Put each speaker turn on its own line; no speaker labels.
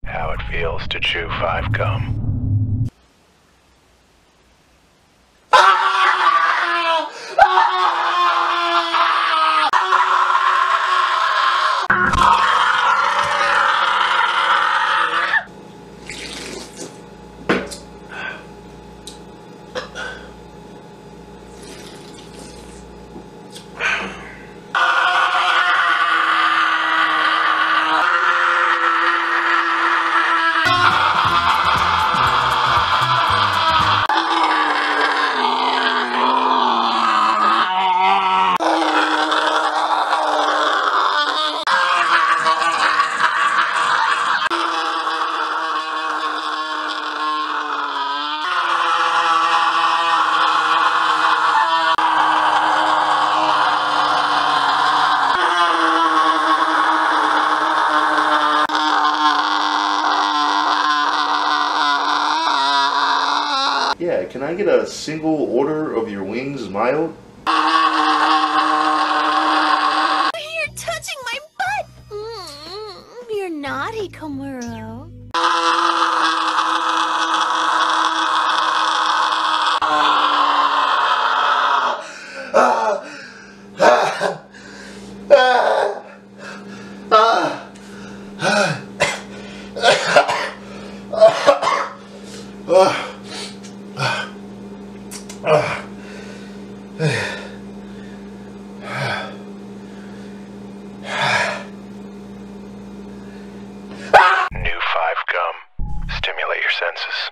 How it feels to chew 5 gum.
Yeah, can I get a single order of your wings mild?
You're touching my butt! You're naughty, Komuro.
New 5 gum. Stimulate your senses.